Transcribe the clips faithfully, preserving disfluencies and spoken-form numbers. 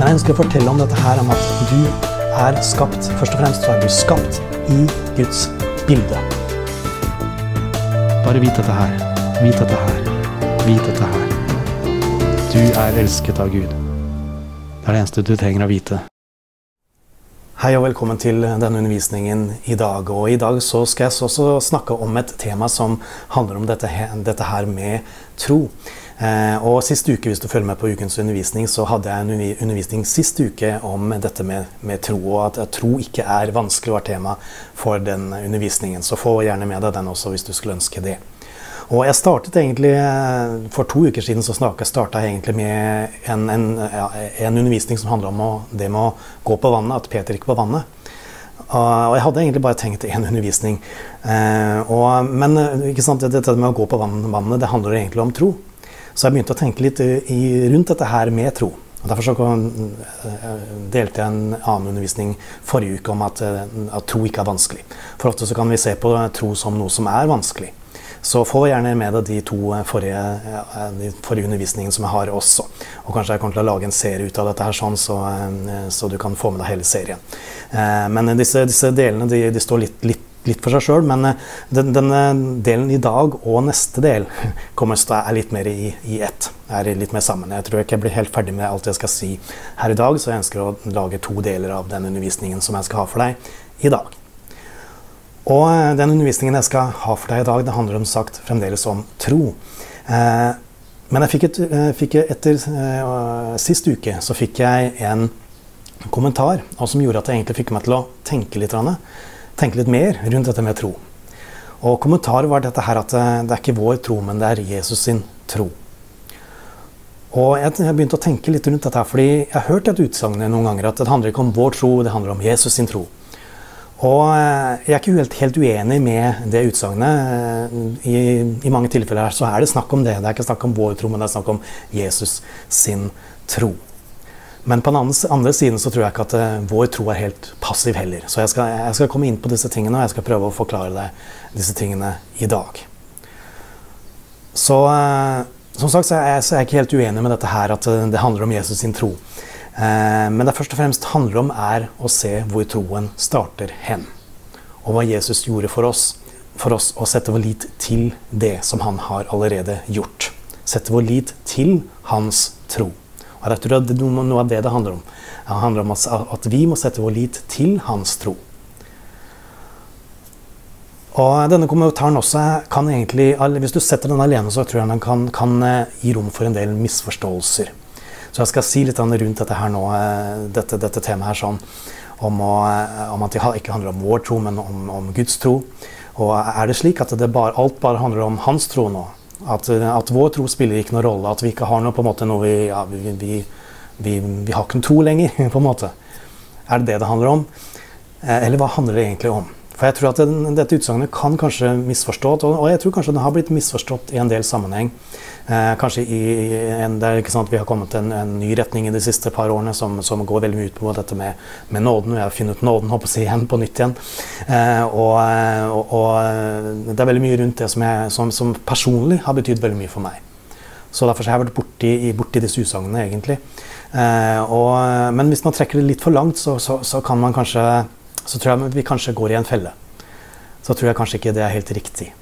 jeg ønsker å fortelle om dette her, om at du er skapt, først og fremst så er du skapt i Guds bilde. Bare vit dette her, vit dette her, vit dette her. Du er elsket av Gud. Det er det eneste du trenger å vite. Hei og velkommen til denne undervisningen i dag. Og i dag så skal jeg også snakke om et tema som handler om dette, dette her med tro. Eh, og sist uke, hvis du følger med på ukens undervisning, så hadde jeg en undervisning sist uke om dette med, med tro, og at, at tro ikke er vanskelig å være tema for den undervisningen. Så få gjerne med deg den også hvis du skulle ønske det. Og jeg startet egentlig, for to uker siden så startet jeg egentlig med en, en, ja, en undervisning som handler om å, det med å gå på vannet, at Peter gikk på vannet. Og jeg hadde egentlig bare tenkt en undervisning. Eh, og, men ikke sant, dette med å gå på vannet, det handler egentlig om tro. Så jeg begynte å tenke litt i, rundt dette her med tro. Og derfor så delte jeg en annen undervisning forrige uke om at, at tro ikke er vanskelig. For ofte så kan vi se på tro som noe som er vanskelig. Så få gjerne med deg de to forrige, de forrige undervisningene som jeg har også. Og kanskje jeg kommer til å lage en serie ut av dette her sånn, så, så du kan få med deg hele serien. Men disse, disse delene, de, de står litt, litt, litt for seg selv, men den, denne delen i dag og neste del kommer til å være litt mer i, i ett. Er litt mer sammen. Jeg tror ikke jeg blir helt ferdig med alt jeg skal si her i dag, så jeg ønsker å lage to deler av den undervisningen som jeg skal ha for deg i dag. Og den undervisningen jeg skal ha for deg i dag, det handler om sagt fremdeles om tro. Eh, men jeg fikk, et, fikk etter eh, sist uke så fikk jeg en kommentar, og som gjorde at jeg egentlig fikk meg til å tenke litt, tenke litt mer rundt dette med tro. Og kommentaren var dette her at det er ikke vår tro, men det er Jesus sin tro. Og jeg, jeg begynte å tenke litt rundt dette her, fordi jeg har hørt et utsagn noen ganger at det handler ikke om vår tro, det handler om Jesus sin tro. Og jeg er ikke helt, helt uenig med det utsagnet. I, I mange tilfeller så er det snakk om det. Det er ikke snakk om vår tro, men det er snakk om Jesus sin tro. Men på den andre, andre siden så tror jeg ikke at uh, vår tro er helt passiv heller. Så jeg skal, jeg skal komme inn på disse tingene, og jeg skal prøve å forklare deg disse tingene i dag. Så uh, som sagt så er, jeg, så er jeg ikke helt uenig med dette her, at uh, det handler om Jesus sin tro. Men det først og fremst handler om er å se hvor troen starter hen. Og hva Jesus gjorde for oss, for oss å sette vår lit til det som han har allerede gjort. Sette vår lit til hans tro. Og jeg tror det er noe av det det handler om. Det handler om at vi må sette vår lit til hans tro. Og denne kommentaren også kan egentlig, hvis du setter den alene, så tror jeg den kan, kan gi rom for en del misforståelser. Så jeg skal si litt rundt dette her nå, dette, dette temaet her sånn, om, å, om at det ikke handler om vår tro, men om, om Guds tro. Og er det slik at det bare, alt bare handler om hans tro nå? At, at vår tro spiller ikke noen rolle, at vi ikke har noe, på en måte, noe vi, ja, vi, vi, vi, vi har ikke noen tro lenger, på en måte. Er det det det handler om? Eller hva handler det egentlig om? For jeg tror at den, dette utsagnet kan kanskje misforstått, og, og jeg tror kanskje den har blitt misforstått i en del sammenheng. Eh, kanskje i, i en, det er ikke sant, vi har kommet til en, en ny retning i de siste par årene som, som går veldig mye ut på dette med, med nåden. Jeg har funnet nåden, håper jeg, igjen på nytt igjen. Eh, og, og, og det er veldig mye rundt det som, jeg, som, som personlig har betydd veldig mye for meg. Så derfor har jeg vært borti, borti disse utsagnene egentlig. Eh, og, men hvis man trekker det litt for langt, så, så, så kan man kanskje så tror jeg vi kanskje går i en felle. Så tror jeg kanskje ikke det er helt riktig.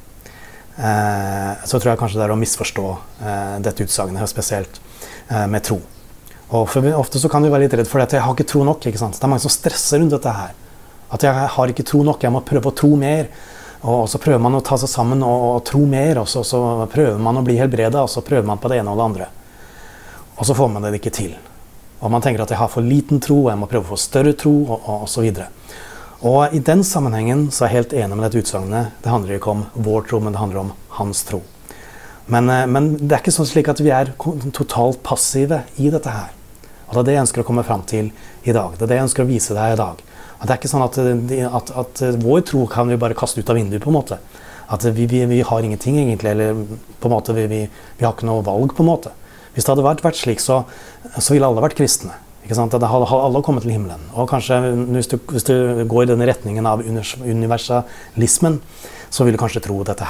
Eh, så tror jeg kanskje det er å misforstå eh, dette utsagnet, spesielt eh, med tro. Og for ofte så kan vi være litt redd for det, at jeg har ikke tro nok, ikke sant? Det er mange som stresser rundt dette her. At jeg har ikke tro nok, jeg må prøve å tro mer. Og så prøver man å ta seg sammen og, og tro mer, og så, så prøver man å bli helbredet, og så prøver man på det ene og det andre. Og så får man det ikke til. Og man tenker at jeg har for liten tro, og jeg må prøve å få større tro, og, og, og så videre. Og i den sammenhengen så er jeg helt enig med dette utsagnet. Det handler ikke om vår tro, men det handler om hans tro. Men, men det er ikke sånn slik at vi er totalt passive i dette her. Og det er det jeg ønsker å komme frem til i dag. Det er det jeg ønsker å vise deg i dag. At det er ikke sånn at, at, at vår tro kan vi bare kaste ut av vinduet på en måte. At vi, vi, vi har ingenting egentlig, eller på en måte vi, vi, vi har ikke noe valg på en måte. Hvis det hadde vært, vært slik, så, så ville alle vært kristne. Ikke sant? Det hadde alle kommet til himmelen. Og kanskje hvis du, hvis du går i denne retningen av universalismen, så vil du kanskje tro dette her.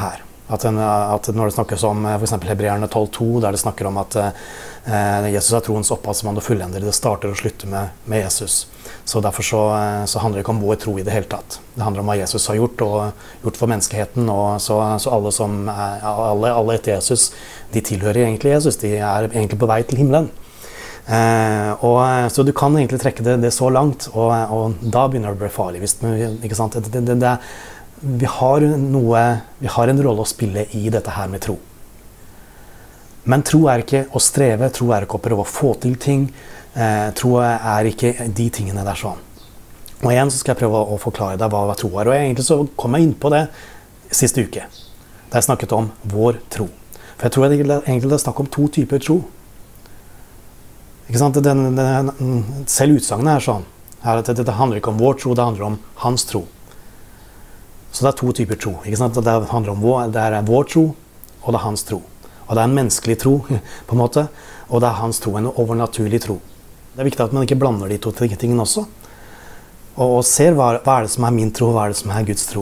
At, en, at når det snakkes om for eksempel Hebreerne tolv to, der det snakker om at eh, Jesus er troens opphavsmann og fullender, det starter og slutter med, med Jesus. Så derfor så, så handler det ikke om vår tro i det hele tatt. Det handler om hva Jesus har gjort, og gjort for menneskeheten. Og så, så alle, som er, alle, alle etter Jesus, de tilhører egentlig Jesus. De er egentlig på vei til himmelen. Eh, og, så du kan egentlig trekke det, det så langt, og, og da begynner det å bli farlig. Hvis, ikke sant? Det, det, det, vi, har noe, vi har en rolle å spille i dette her med tro. Men tro er ikke å streve, tro er ikke å prøve å få til ting. Eh, tro er ikke de tingene der sånn. Og igjen så skal jeg prøve å forklare deg hva, hva tro er. Og egentlig så kom jeg inn på det siste uke, da jeg snakket om vår tro. For jeg tror at det egentlig er snakk om to typer tro. Ikke sant? Den, den, selv utsagnet er sånn. Her, det, det handler ikke om vår tro, det handler om hans tro. Så det er to typer tro. Ikke sant? Det handler om vår, det er vår tro, og det er hans tro. Og det er en menneskelig tro, på en måte, og det er hans tro, en overnaturlig tro. Det er viktig at man ikke blander de to tingene også. Og, og ser hva, hva er det som er min tro, hva er det som er Guds tro.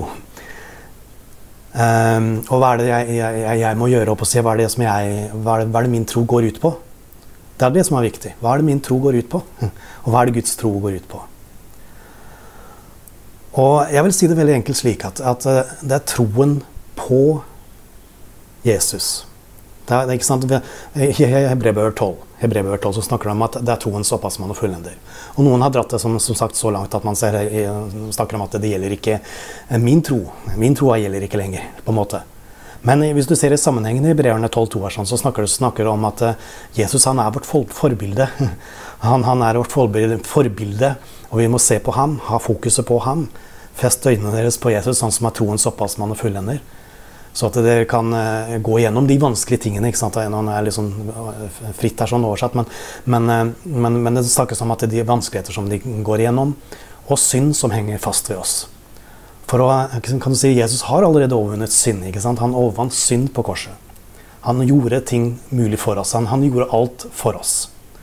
Um, og hva er det jeg, jeg, jeg må gjøre opp og se, hva er det, som jeg, hva er det, hva er det min tro går ut på? Det er det som er viktig. Hva er det min tro går ut på? Og hva er det Guds tro går ut på? Og jeg vil si det veldig enkelt slik at, at det er troen på Jesus. Det er, det er ikke sant? I Hebreerbrevet tolv, Hebreerbrevet tolv så snakker det om at det er troens opphavsmann og fullender. Og noen har dratt det som, som sagt så langt at man ser, snakker om at det gjelder ikke min tro. Min tro gjelder ikke lenger, på en måte. Men hvis du ser i sammenhengen i Hebreerne tolv to, så snakker det snakker om at Jesus han er vårt forbilde. Han, han er vårt forbilde, forbilde, og vi må se på ham, ha fokuset på ham. Fest øynene deres på Jesus, han som er troens opphavsmann og fullender. Så at dere kan uh, gå gjennom de vanskelige tingene, ikke sant? Nå er liksom fritt her sånn oversatt, men, men, uh, men, men det snakkes om at det er de vanskeligheter som de går igjennom, og synd som henger fast ved oss. For å, kan du si, Jesus har allerede overvunnet synd, ikke sant? Han overvant synd på korset. Han gjorde ting mulig for oss, han, han gjorde alt for oss.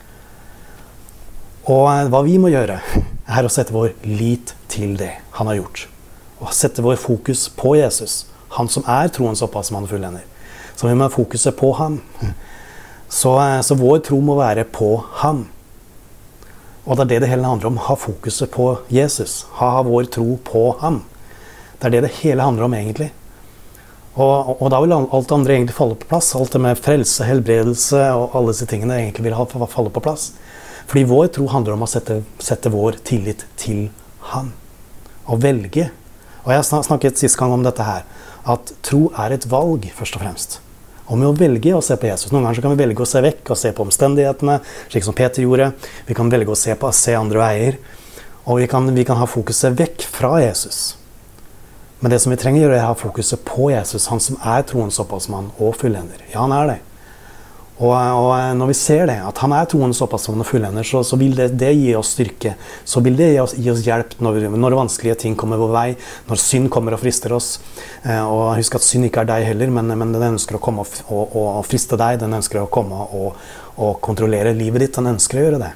Og uh, hva vi må gjøre, er å sette vår lit til det han har gjort. Og sette vår fokus på Jesus, han som er troens opphavsmann og fullender. Så vi må ha fokuset på ham. Så, så vår tro må være på ham. Og det er det det hele handler om. Ha fokuset på Jesus. Ha vår tro på ham. Det er det det hele handler om egentlig. Og, og da vil alt andre egentlig falle på plass. Alt det med frelse, helbredelse og alle disse tingene egentlig vil falle på plass. Fordi vår tro handler om å sette, sette vår tillit til ham. Og velge. Og jeg snakket sist gang om dette her. At tro er et valg, først og fremst. Om vi å velge å se på Jesus. Noen ganger så kan vi velge å se vekk og se på omstendighetene, slik som Peter gjorde. Vi kan velge å se på, se andre veier. Og vi kan, vi kan ha fokuset vekk fra Jesus. Men det som vi trenger å gjøre er å ha fokuset på Jesus, han som er troens opphavsmann og fullender. Ja, han er det. Og, og når vi ser det, at han er troens opphavsmann og fullender, så, så vil det, det gi oss styrke. Så vil det gi oss, gi oss hjelp når, når vanskelige ting kommer vår vei, når synd kommer og frister oss. Eh, og husk at synd ikke er deg heller, men, men den ønsker å komme og, og, og friste deg, den ønsker å komme og, og kontrollere livet ditt, den ønsker å gjøre det.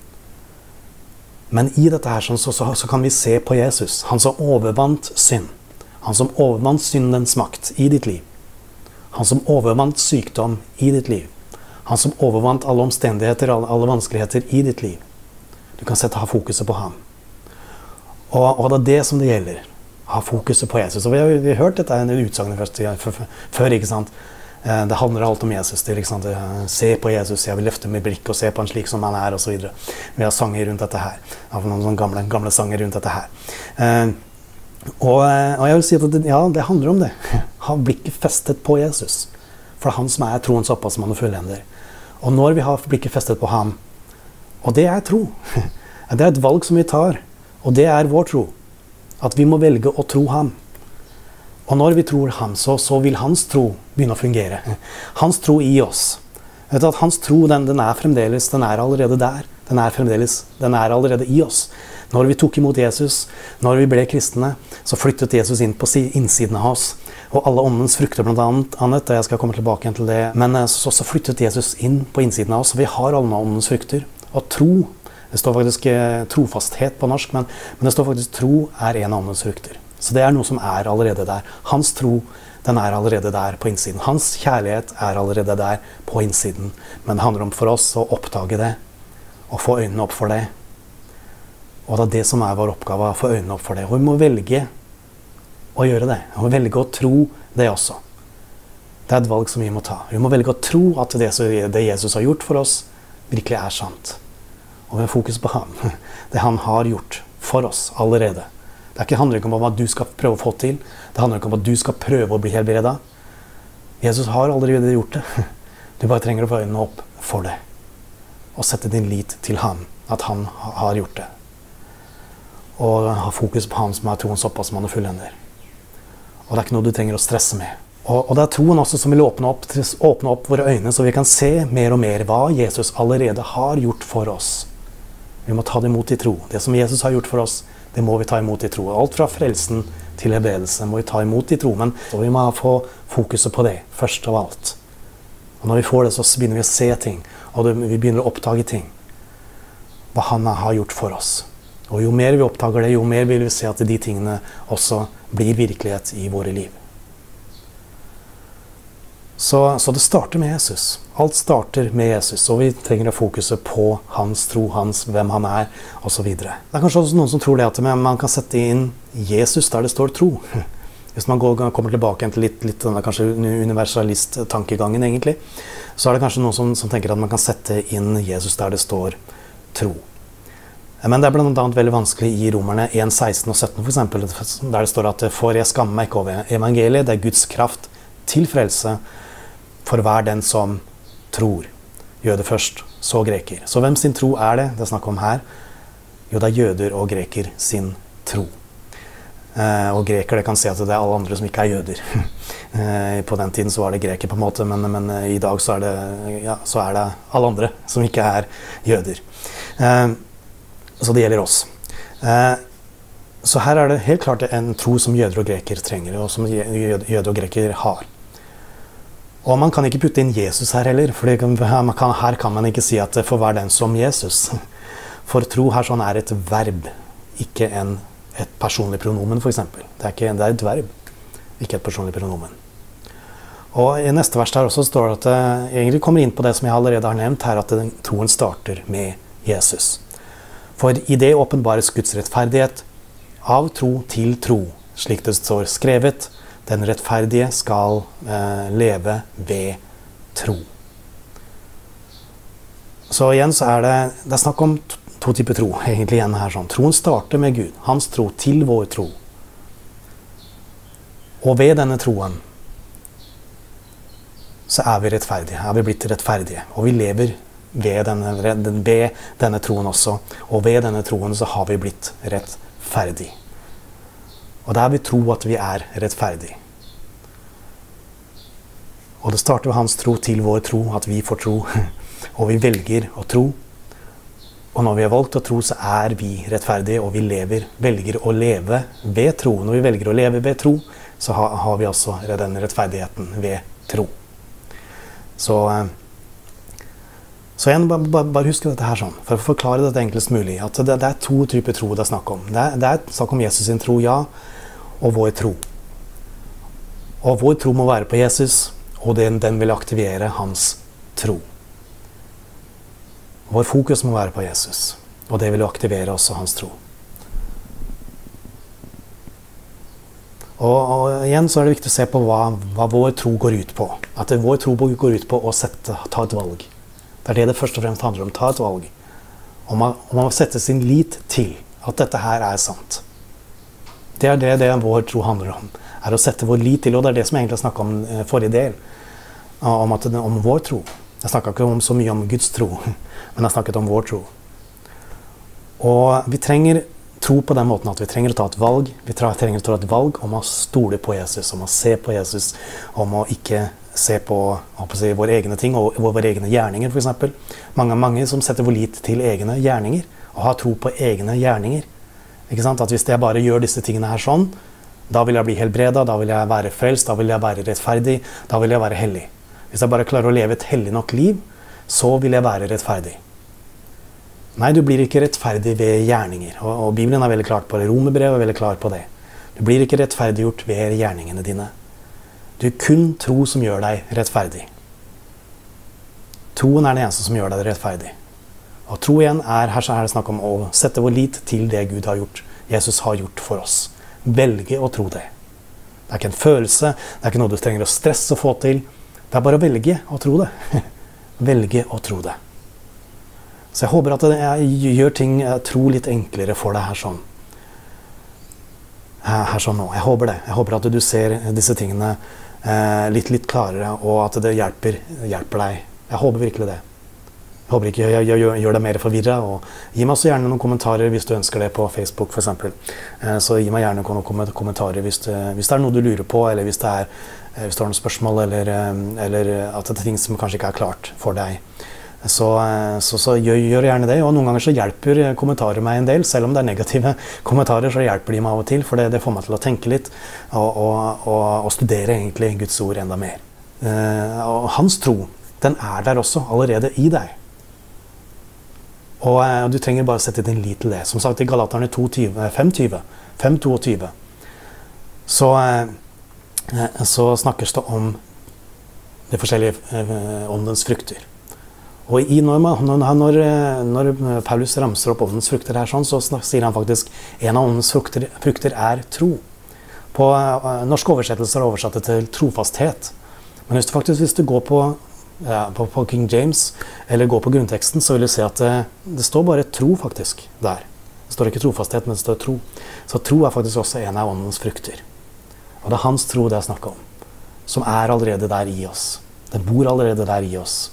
Men i dette her så, så, så kan vi se på Jesus, han som overvant synd. Han som overvant syndens makt i ditt liv. Han som overvant sykdom i ditt liv. Han som overvant alle omstendigheter, alle, alle vanskeligheter i ditt liv. Du kan sette ha fokuset på ham. Og, og det er det som det gjelder. Ha fokuset på Jesus. Og vi har, vi har hørt dette i utsagnet først, før, ikke sant? Det handler alt om Jesus. Det, ikke sant? Se på Jesus, jeg vil løfte mitt blikk og se på han slik som han er, og så videre. Vi har sanger rundt dette her. Jeg har noen gamle, gamle sanger rundt dette her. Uh, og, og jeg vil si at det, ja, det handler om det. Ha blikket festet på Jesus. For det er han som er troens opphavsmann og fullender. Og når vi har blikket festet på ham, og det er tro, det er et valg som vi tar, og det er vår tro, at vi må velge å tro ham. Og når vi tror ham, så, så vil hans tro begynne å fungere. Hans tro i oss. Vet du at hans tro, den, den er fremdeles, den er allerede der. Den er fremdeles, den er allerede i oss. Når vi tok imot Jesus, når vi ble kristne, så flyttet Jesus inn på innsiden av oss. Og alle åndens frukter blant annet, og jeg skal komme tilbake til det. Men så, så flyttet Jesus inn på innsiden av oss, og vi har alle åndens frukter. Og tro, det står faktisk trofasthet på norsk, men, men det står faktisk tro er en av åndens frukter. Så det er noe som er allerede der. Hans tro, den er allerede der på innsiden. Hans kjærlighet er allerede der på innsiden. Men det handler om for oss å oppdage det, og få øynene opp for det. Og det er det som er vår oppgave, å få øynene opp for det. Og vi må velge å gjøre det. Vi må velge å tro det også. Det er et valg som vi må ta. Vi må velge å tro at det, det Jesus har gjort for oss, virkelig er sant. Og vi har fokus på ham. Det han har gjort for oss allerede. Det er ikke, handler ikke om hva du skal prøve å få til. Det handler ikke om at du skal prøve å bli helbredet. Jesus har allerede gjort det. Du bare trenger å få øynene opp for det. Og sette din lit til ham. At han har gjort det. Og ha fokus på ham som er troens opphavsmann og fullender. Og det er ikke noe du trenger å stresse med. Og, og det er troen også som vil åpne opp, åpne opp våre øyne, så vi kan se mer og mer hva Jesus allerede har gjort for oss. Vi må ta det imot i tro. Det som Jesus har gjort for oss, det må vi ta imot i tro. Alt fra frelsen til helbredelse må vi ta imot i tro, men vi må få fokuset på det, først av alt. Og når vi får det, så begynner vi å se ting, og vi begynner å oppdage ting. Hva han har gjort for oss. Og jo mer vi oppdager det, jo mer vil vi se at de tingene også blir virkelighet i våre liv. Så, så det starter med Jesus. Alt starter med Jesus, og vi trenger å fokusere på hans tro, hans, hvem han er, og så videre. Det er kanskje også noen som tror det at man kan sette inn Jesus der det står tro. Hvis man går, kommer tilbake til litt, litt denne kanskje universalist-tankegangen egentlig, så er det kanskje noen som, som tenker at man kan sette inn Jesus der det står tro. Men det er blant annet veldig vanskelig i Romerne en, seksten og sytten for eksempel, der det står at «For jeg skammer meg ikke over evangeliet, det er Guds kraft til frelse for hver den som tror. Jøder først, så greker». Så hvem sin tro er det det er snakk om her? Jo, det er jøder og greker sin tro. Eh, og greker, det kan si at det er alle andre som ikke er jøder. eh, på den tiden så var det greker på en måte, men, men i dag så er, det, ja, så er det alle andre som ikke er jøder. Eh, Så det gjelder oss. Eh, så her er det helt klart en tro som jøder og greker trenger, og som jøder og greker har. Og man kan ikke putte inn Jesus her heller, for her kan man ikke si at det får være den som Jesus. For tro her sånn er et verb, ikke en, et personlig pronomen for eksempel. Det er, ikke, det er et verb, ikke et personlig pronomen. Og i neste vers her også står det at det egentlig kommer inn på det som jeg allerede har nevnt her, at troen starter med Jesus. For i det åpenbares Guds rettferdighet av tro til tro, slik det står skrevet, den rettferdige skal eh, leve ved tro. Så igjen så er det, det er snakk om to, to typer tro, egentlig igjen her sånn. Troen starter med Gud, hans tro til vår tro. Og ved denne troen så er vi rettferdige, er vi blitt rettferdige, og vi lever ved denne, ved denne troen også, og ved denne troen så har vi blitt rettferdig. Og der vi tror at vi er rettferdig. Og det starter ved hans tro til vår tro, at vi får tro, og vi velger å tro. Og når vi har valgt å tro, så er vi rettferdige, og vi lever, velger å leve ved tro. Når vi velger å leve ved tro, så har, har vi også den rettferdigheten ved tro. Så, så igjen, bare, bare husk dette her sånn, for å forklare dette enklest mulig, at det, det er to typer tro det er snakk om. Det er, det er snakk om Jesus sin tro, ja, og vår tro. Og vår tro må være på Jesus, og den, den vil aktivere hans tro. Vår fokus må være på Jesus, og det vil aktivere også hans tro. Og, og igjen så er det viktig å se på hva, hva vår tro går ut på. At vår tro går ut på å sette, ta et valg. Det er det det først og fremst handler om, ta et valg. Om å, om å sette sin lit til at dette her er sant. Det er det, det vår tro handler om, er å sette vår lit til, og det er det som jeg egentlig har snakket om eh, forrige del, om, at, om vår tro. Jeg snakket ikke om så mye om Guds tro, men jeg snakket om vår tro. Og vi trenger tro på den måten at vi trenger å ta et valg, vi trenger å ta et valg om å stole på Jesus, om å se på Jesus, om å ikke se på, på si, våre egne ting og våre egne gjerninger for eksempel. Mange, mange som setter vår lit til egne gjerninger, og har tro på egne gjerninger. Ikke sant? At hvis jeg bare gjør disse tingene her sånn, da vil jeg bli helbredet, da vil jeg være frelst, da vil jeg være rettferdig, da vil jeg være hellig. Hvis jeg bare klarer å leve et hellig nok liv, så vil jeg være rettferdig. Nei, du blir ikke rettferdig ved gjerninger, og, og Bibelen er veldig klart på det, Romerbrevet er veldig klar på det. Du blir ikke rettferdiggjort ved gjerningene dine. Du er kun tro som gjør deg rettferdig. Troen er det eneste som gjør deg rettferdig. Og tro igjen er, her er det snakk om å sette vår lit til det Gud har gjort. Jesus har gjort for oss. Velge å tro det. Det er ikke en følelse, det er ikke noe du trenger å stresse å få til. Det er bare å velge å tro det. Velge å tro det. Så jeg håper at jeg gjør ting, tro litt enklere for deg her sånn. Her sånn nå. Jeg håper det. Jeg håper at du ser disse tingene eh, litt, litt klarere, og at det hjelper, hjelper deg. Jeg håper virkelig det. Jeg håper ikke jeg, jeg, jeg gjør deg mer forvirret, og gi meg også gjerne noen kommentarer hvis du ønsker det på Facebook for eksempel. Eh, så gi meg gjerne noen kommentarer hvis det, hvis det er noe du lurer på, eller hvis det er, hvis det er noen spørsmål, eller, eller at det er ting som kanskje ikke er klart for deg. Så, så, så gjør, gjør gjerne det, og noen ganger så hjelper kommentarer meg en del, selv om det er negative kommentarer, så hjelper de meg av og til, for det, det får meg til å tenke litt, og, og, og, og studere egentlig Guds ord enda mer. Eh, og hans tro, den er der også, allerede i deg. Og eh, du trenger bare sette din lit til det. Som sagt, i Galaterne fem tjueto, så, eh, så snakkes det om de forskjellige eh, åndens frukter. Og i, når, når, når Paulus ramser opp åndens frukter her, sånn, så sier han faktisk en av åndens frukter, frukter er tro. På uh, norske oversettelser er oversatt det til trofasthet. Men hvis du faktisk hvis du går på, ja, på, på King James, eller går på grunnteksten, så vil du se at det, det står bare tro faktisk der. Det står ikke trofasthet, men det står tro. Så tro er faktisk også en av åndens frukter. Og det er hans tro det jeg snakker om, som er allerede der i oss. Den bor allerede der i oss.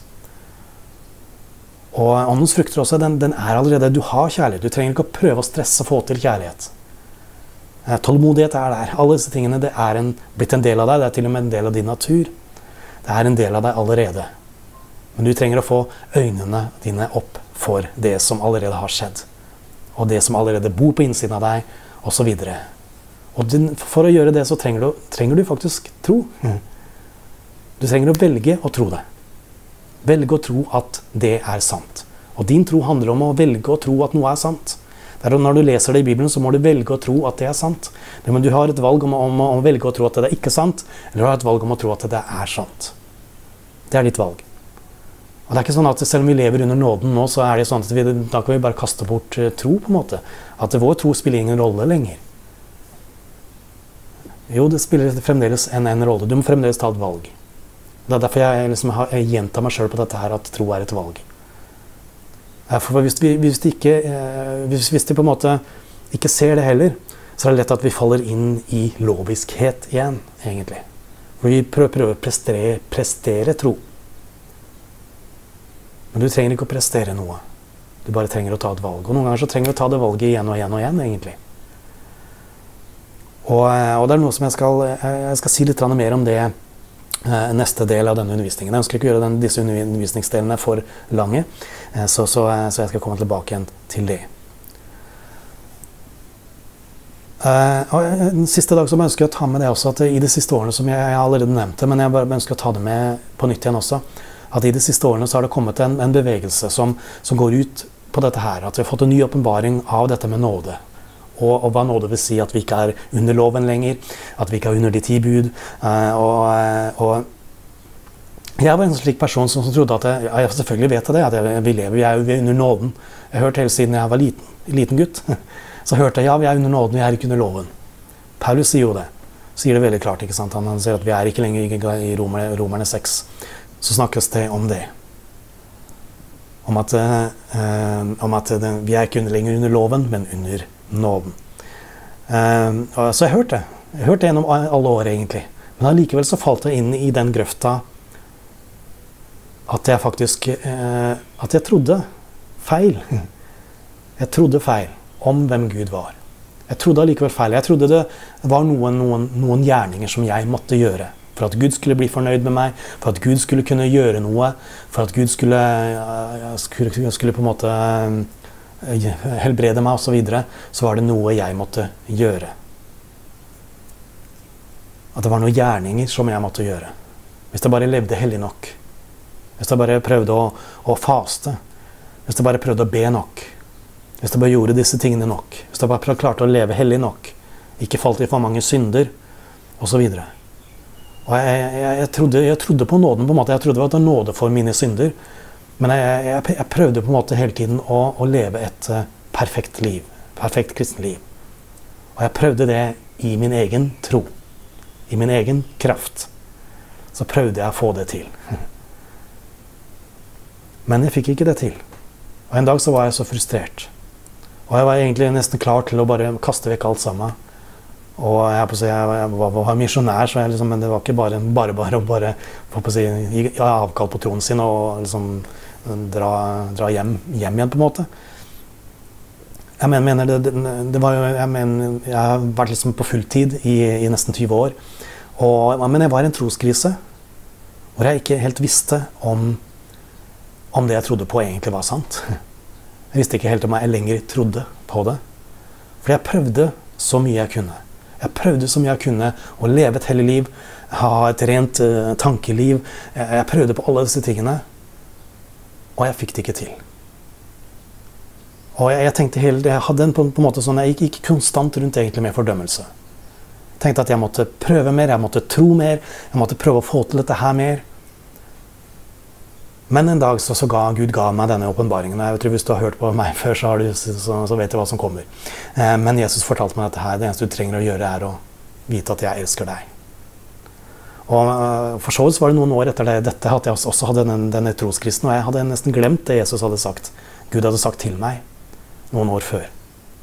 Og åndens frukter også, den, den er allerede, du har kjærlighet, du trenger ikke å prøve å stresse og få til kjærlighet. Eh, tålmodighet er der, alle disse tingene, det er en, blitt en del av deg, det er til og med en del av din natur. Det er en del av deg allerede. Men du trenger å få øynene dine opp for det som allerede har skjedd. Og det som allerede bor på innsiden av deg, og så videre. Og din, for å gjøre det så trenger du, trenger du faktisk tro. Du trenger å velge å tro det. Velge å tro at det er sant. Og din tro handler om å velge å tro at noe er sant. Der, når du leser det i Bibelen, så må du velge å tro at det er sant. Men du har et valg om, om, om å velge å tro at det er ikke sant, eller du har et valg om å tro at det er sant. Det er ditt valg. Og det er ikke sånn at selv om vi lever under nåden nå, så er det sånn at vi, da kan vi bare kaste bort uh, tro på en måte. At vår tro spiller ingen rolle lenger. Jo, det spiller fremdeles en, en rolle. Du må fremdeles ta et valg. Det er derfor jeg, liksom, jeg gjentar meg selv på dette her, at tro er et valg. For hvis vi, hvis de ikke, hvis, hvis de på en måte ikke ser det heller, så er det lett at vi faller inn i loviskhet igjen, egentlig. For vi prøver, prøver å prestere, prestere tro. Men du trenger ikke å prestere noe. Du bare trenger å ta et valg. Og noen ganger så trenger du å ta det valget igjen og igjen og igjen, egentlig. Og, og det er noe som jeg skal, jeg skal si litt mer om det neste del av denne undervisningen. Jeg ønsker ikke å gjøre den, disse undervisningsdelene for lange, så, så, så jeg skal komme tilbake igjen til det. Uh, den siste dag så ønsker jeg å ta med det også, at i de siste årene, som jeg, jeg allerede nevnte, men jeg bare ønsker å ta det med på nytt igjen også, at i de siste årene så har det kommet en, en bevegelse som, som går ut på dette her, at vi har fått en ny åpenbaring av dette med nåde. Og, og hva nåde vil si, at vi ikke er under loven lenger, at vi ikke er under de ti bud. Uh, og, og jeg var en slik person som, som trodde at jeg, jeg selvfølgelig vet det, at jeg, vi lever, vi er, vi er under nåden. Jeg har hørt hele siden jeg var liten, liten gutt, så hørte jeg, ja, vi er under nåden, vi er ikke under loven. Paulus sier jo det, sier det veldig klart, ikke sant? Han, han sier at vi er ikke lenger i Romer, Romerne seks, så snakkes det om det. Om at, uh, om at det, vi er ikke under, lenger under loven, men under nåden. Uh, så jeg hørte det. Jeg hørte det gjennom alle år egentlig. Men allikevel så falt jeg inn i den grøfta at jeg faktisk uh, at jeg trodde feil. Jeg trodde feil om hvem Gud var. Jeg trodde allikevel feil. Jeg trodde det var noen, noen, noen gjerninger som jeg måtte gjøre for at Gud skulle bli fornøyd med meg, for at Gud skulle kunne gjøre noe, for at Gud skulle, uh, skulle, skulle på en måte uh, helbrede meg og så videre, så var det noe jeg måtte gjøre. At det var noen gjerninger som jeg måtte gjøre. Hvis jeg bare levde hellig nok. Hvis jeg bare prøvde å, å faste. Hvis jeg bare prøvde å be nok. Hvis jeg bare gjorde disse tingene nok. Hvis jeg bare klarte å leve hellig nok ikke falt i for mange synder, og så videre. Og jeg, jeg, jeg, trodde, jeg trodde på nåden på en måte, jeg trodde det var nåde for mine synder, men jeg, jeg, jeg prøvde på en måte hele tiden å, å leve et uh, perfekt liv, perfekt kristen liv. Og jeg prøvde det i min egen tro, i min egen kraft. Så prøvde jeg å få det til. Men jeg fikk ikke det til. Og en dag så var jeg så frustrert. Og jeg var egentlig nesten klar til å bare kaste vekk alt sammen. Og jeg, på å si, jeg, jeg var, var misjonær, så jeg liksom, men det var ikke bare bare, bare å bare, på å si, gi avkall på troen sin og liksom dra, dra hjem, hjem igjen på en måte. Jeg mener, mener det, det, det var jo, jeg, mener, jeg har vært liksom på fulltid i, i nesten tyve år. Og, men jeg var i en troskrise, hvor jeg ikke helt visste om, om det jeg trodde på egentlig var sant. Jeg visste ikke helt om jeg lenger trodde på det. For jeg prøvde så mye jeg kunne. Jeg prøvde så mye jeg kunne å leve et hellig liv, ha et rent uh, tankeliv. Jeg, jeg prøvde på alle disse tingene, og jeg fikk det ikke til. Og jeg, jeg tenkte hele, jeg hadde en på, på en måte sånn, jeg gikk, gikk konstant rundt egentlig med fordømmelse. Jeg tenkte at jeg måtte prøve mer, jeg måtte tro mer, jeg måtte prøve å få til dette her mer. Men en dag så, så ga Gud ga meg denne åpenbaringen. Jeg tror hvis du har hørt på meg før, så, har du, så, så vet du hva som kommer. Eh, men Jesus fortalte meg dette her. Det eneste du trenger å gjøre er å vite at jeg elsker deg. Og uh, for så vidt var det noen år etter det, dette at jeg også hadde denne, denne troskristen, og jeg hadde nesten glemt det Jesus hadde sagt. Gud hadde sagt til meg noen år før.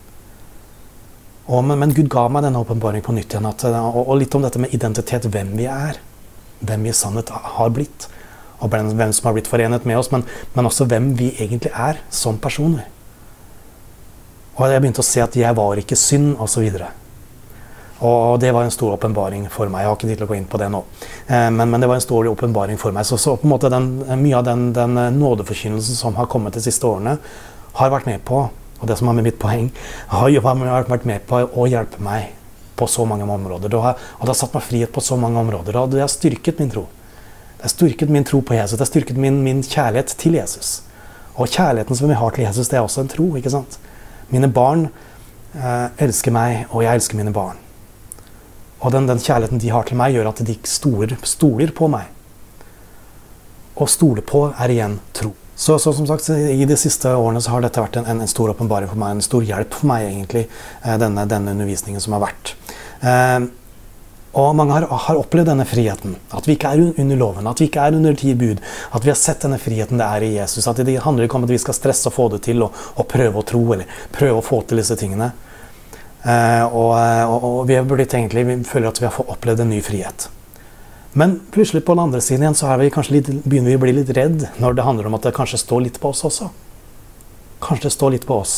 Og, men, men Gud ga meg denne åpenbaringen på nytt igjen, at, og, og litt om dette med identitet, hvem vi er, hvem vi i sannhet har blitt, og hvem som har blitt forenet med oss, men, men også hvem vi egentlig er som personer. Og jeg begynte å se at jeg var ikke synd, og så videre. Og det var en stor åpenbaring for meg. Jeg har ikke tid til å gå inn på det nå. Men, men det var en stor åpenbaring for meg. Så, så på en måte den, mye av den, den nådeforkynnelsen som har kommet de siste årene, har vært med på, og det som er mitt poeng, har jo vært med på å hjelpe meg på så mange områder. Det har, og det har satt meg frihet på så mange områder. Og det har styrket min tro. Det har styrket min tro på Jesus. Det har styrket min, min kjærlighet til Jesus. Og kjærligheten som vi har til Jesus, det er også en tro, ikke sant? Mine barn eh, elsker meg, og jeg elsker mine barn. Og den, den kjærligheten de har til meg, gjør at de stoler, stoler på meg. Og stole på er igjen tro. Så, så som sagt, i de siste årene så har dette vært en, en, en stor åpenbaring for meg, en stor hjelp for meg egentlig, denne, denne undervisningen som har vært. Eh, og mange har, har opplevd denne friheten, at vi ikke er under loven, at vi ikke er under ti bud, at vi har sett denne friheten det er i Jesus, at det handler ikke om at vi skal stresse og få det til, og, og prøve å tro, eller prøve å få til disse tingene. Eh, og, og, og vi, har blitt egentlig, vi føler at vi har fått opplevd en ny frihet. Men plutselig på den andre siden igjen så er vi kanskje litt, begynner vi å bli litt redd når det handler om at det kanskje står litt på oss også. Kanskje det står litt på oss.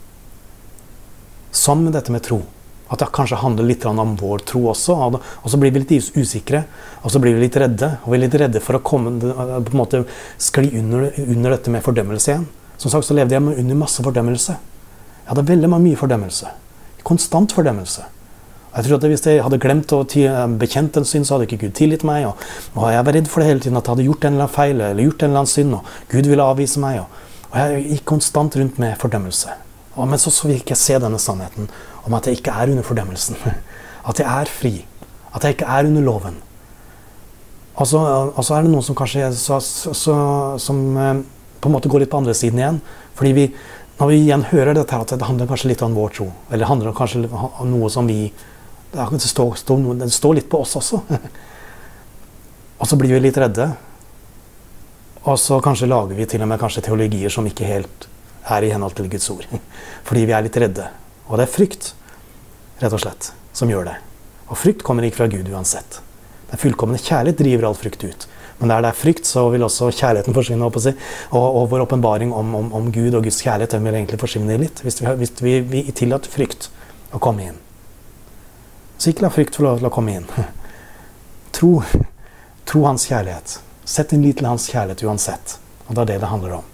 Som dette med tro. At det kanskje handler litt om vår tro også. Og så blir vi litt usikre, og så blir vi litt redde. Og vi er litt redde for å komme, på en måte skli under, under dette med fordømmelse igjen. Som sagt så levde jeg under masse fordømmelse. Jeg hadde veldig mye fordømmelse. Konstant fordømmelse. Jeg tror at hvis jeg hadde glemt å bekjent en synd, så hadde ikke Gud tilgitt meg. Og, og jeg var redd for det hele tiden, at jeg hadde gjort en eller annen feil, eller gjort en eller annen synd, og Gud ville avvise meg. Og, og jeg gikk konstant rundt med fordømmelse. Og, men så, så fikk jeg se denne sannheten, om at jeg ikke er under fordømmelsen. At jeg er fri. At jeg ikke er under loven. Og så, og så er det noen som kanskje så, så, så, som på en måte går litt på andre siden igjen. Fordi vi, når vi igjen hører dette her, at det handler kanskje litt om vår tro. Eller det handler kanskje om noe som vi Det står, står, det står litt på oss også. Og så blir vi litt redde. Og så kanskje lager vi til og med kanskje teologier som ikke helt er i henhold til Guds ord. Fordi vi er litt redde. Og det er frykt, rett og slett, som gjør det. Og frykt kommer ikke fra Gud uansett. Den fullkomne kjærlighet driver all frykt ut. Men der det er frykt, så vil også kjærligheten forsvinne, å si. Og, og vår åpenbaring om, om, om Gud og Guds kjærlighet, den vil egentlig forsvinne litt. Hvis vi, hvis vi, vi tillater frykt å komme inn. Så ikke la frykt få lov til å komme inn. Tro, tro hans kjærlighet. Sett din lit til hans kjærlighet uansett. Og det er det det handler om.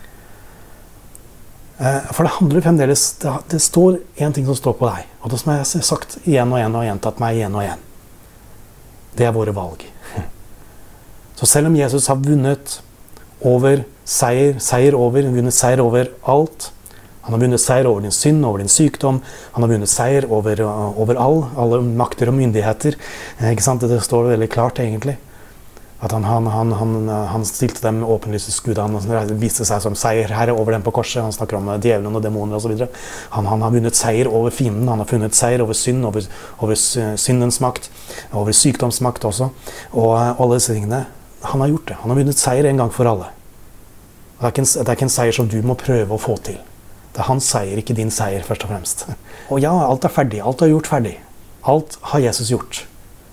For det handler fremdeles, det, det står en ting som står på deg. Og det som jeg har sagt igjen og igjen og gjentatt meg igjen og igjen. Det er våre valg. Så selv om Jesus har vunnet over seier, seier over, vunnet seier over alt, Han har vunnet seier over din synd, over din sykdom. Han har vunnet seier over, over all, alle makter og myndigheter. Ikke sant? Det står veldig klart egentlig. At han, han, han, han, han stilte dem åpenlyse skudd, han viste seg som seierherre over dem på korset. Han snakker om djevelen og demoner og så videre. Han, han har vunnet seier over fienden, han har funnet seier over synd, over, over syndens makt, over sykdomsmakt også. Og alle disse tingene, han har gjort det. Han har vunnet seier en gang for alle. Det er, ikke en, det er ikke en seier som du må prøve å få til. Det er hans seier, ikke din seier først og fremst. Og ja, alt er ferdig, alt er gjort ferdig. Alt har Jesus gjort.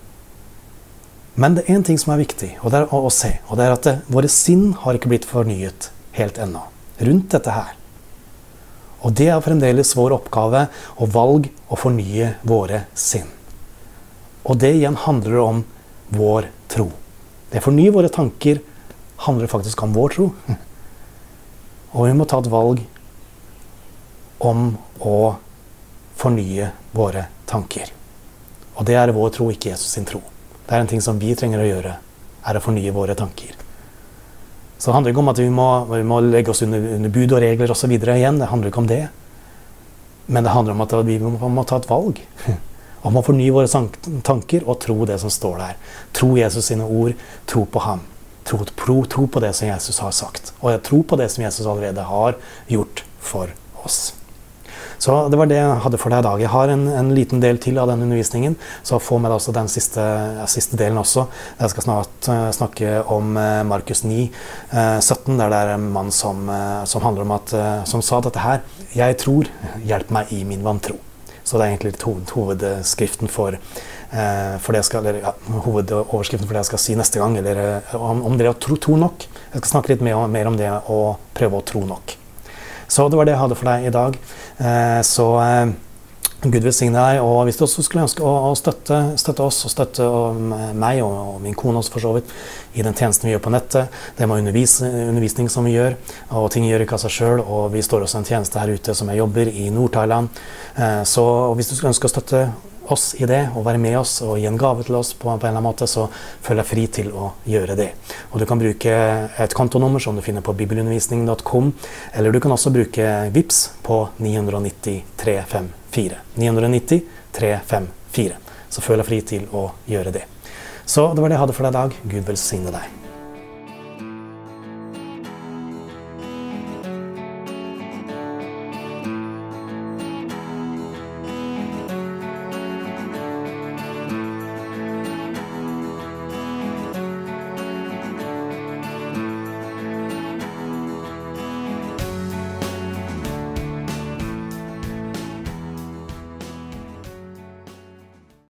Men det er en ting som er viktig, og det er å, å se, og det er at det, våre sinn har ikke blitt fornyet helt ennå, rundt dette her. Og det er fremdeles vår oppgave og valg å fornye våre sinn. Og det igjen handler om vår tro. Det å fornye våre tanker handler faktisk om vår tro. Og vi må ta et valg om å fornye våre tanker. Og det er vår tro, ikke Jesus sin tro. Det er en ting som vi trenger å gjøre, er å fornye våre tanker. Så det handler ikke om at vi må, vi må legge oss under, under bud og regler og så videre igjen. Det handler ikke om det. Men det handler om at vi må, må ta et valg. Om å fornye våre tanker og tro det som står der. Tro Jesus sine ord, tro på ham. Tro, tro, tro på det som Jesus har sagt. Og jeg tror på det som Jesus allerede har gjort for oss. Så det var det jeg hadde for deg i dag. Jeg har en, en liten del til av den undervisningen, så få med også den siste, siste delen også. Jeg skal snart uh, snakke om uh, Markus ni, sytten, der det er en mann som, uh, som handler om at, uh, som sa dette her: jeg tror, hjelp meg i min vantro. Så det er egentlig hoved, hovedskriften for, uh, for det jeg skal, eller, ja, hovedoverskriften for det jeg skal si neste gang, eller uh, om, om det å tro, tro nok. Jeg skal snakke litt mer, mer om det å prøve å tro nok. Så det var det jeg hadde for deg i dag. Så Gud velsigne deg, og hvis du også skulle ønske å, å støtte, støtte oss, og støtte meg og, og min kone også for så vidt, i den tjenesten vi gjør på nettet, det med undervis, undervisning som vi gjør, og ting gjør ikke av seg selv, og vi står også en tjeneste her ute som jeg jobber i Nord-Thailand. Så hvis du skulle ønske å støtte oss i det, og være med oss og gi en gave til oss på, på en eller annen måte, så føler jeg fri til å gjøre det. Og du kan bruke et kontonummer som du finner på bibelundervisning punktum com, eller du kan også bruke Vips på ni ni null tre fem fire. ni ni null tre fem fire. Så føler jeg fri til å gjøre det. Så det var det jeg hadde for deg i dag. Gud velsigne deg.